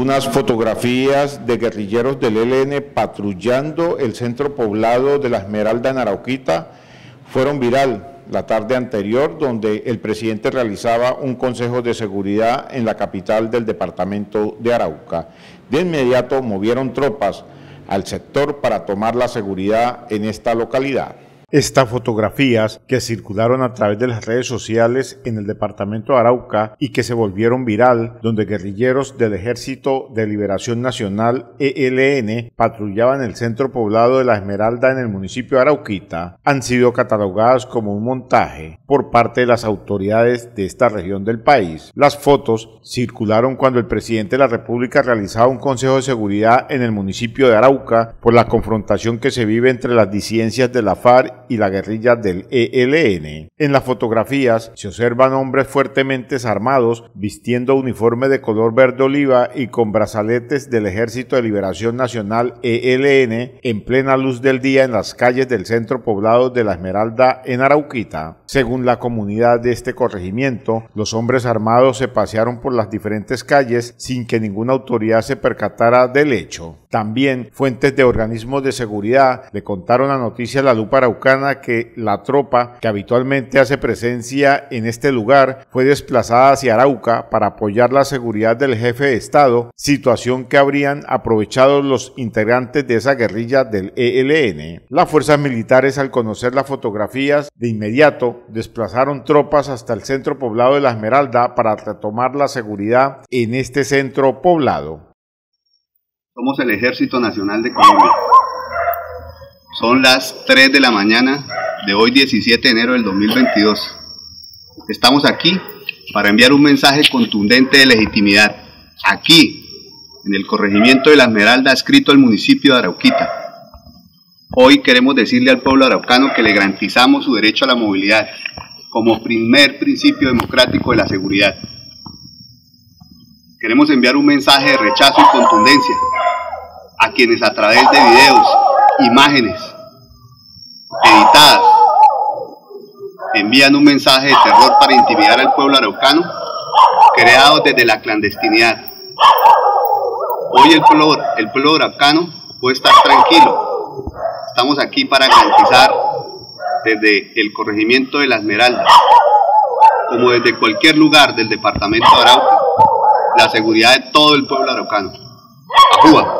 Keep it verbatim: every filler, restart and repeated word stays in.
Unas fotografías de guerrilleros del E L N patrullando el centro poblado de La Esmeralda en Arauquita fueron viral la tarde anterior, donde el presidente realizaba un consejo de seguridad en la capital del departamento de Arauca. De inmediato movieron tropas al sector para tomar la seguridad en esta localidad. Estas fotografías que circularon a través de las redes sociales en el departamento de Arauca y que se volvieron viral, donde guerrilleros del Ejército de Liberación Nacional E L N patrullaban el centro poblado de La Esmeralda en el municipio de Arauquita, han sido catalogadas como un montaje por parte de las autoridades de esta región del país. Las fotos circularon cuando el presidente de la República realizaba un consejo de seguridad en el municipio de Arauca por la confrontación que se vive entre las disidencias de la FARC y la guerrilla del E L N. En las fotografías se observan hombres fuertemente armados vistiendo uniforme de color verde oliva y con brazaletes del Ejército de Liberación Nacional E L N en plena luz del día en las calles del centro poblado de La Esmeralda en Arauquita. Según la comunidad de este corregimiento, los hombres armados se pasearon por las diferentes calles sin que ninguna autoridad se percatara del hecho. También fuentes de organismos de seguridad le contaron a Noticias La Lupa Araucana que la tropa que habitualmente hace presencia en este lugar fue desplazada hacia Arauca para apoyar la seguridad del jefe de Estado, situación que habrían aprovechado los integrantes de esa guerrilla del E L N. Las fuerzas militares, al conocer las fotografías, de inmediato desplazaron tropas hasta el centro poblado de La Esmeralda para retomar la seguridad en este centro poblado. Somos el Ejército Nacional de Colombia. Son las tres de la mañana de hoy, diecisiete de enero del dos mil veintidós. Estamos aquí para enviar un mensaje contundente de legitimidad, aquí, en el corregimiento de La Esmeralda, adscrito al municipio de Arauquita. Hoy queremos decirle al pueblo araucano que le garantizamos su derecho a la movilidad, como primer principio democrático de la seguridad. Queremos enviar un mensaje de rechazo y contundencia a quienes a través de videos, imágenes editadas envían un mensaje de terror para intimidar al pueblo araucano, creados desde la clandestinidad. Hoy el pueblo, el pueblo araucano puede estar tranquilo. Estamos aquí para garantizar desde el corregimiento de La Esmeralda, como desde cualquier lugar del departamento de Arauca, la seguridad de todo el pueblo araucano. ¡Ajúa!